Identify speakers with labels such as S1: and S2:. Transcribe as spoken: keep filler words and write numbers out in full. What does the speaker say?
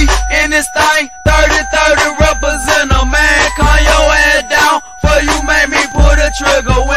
S1: in this thing, thirty thirty represent a man. Calm your ass down, for you made me pull the trigger.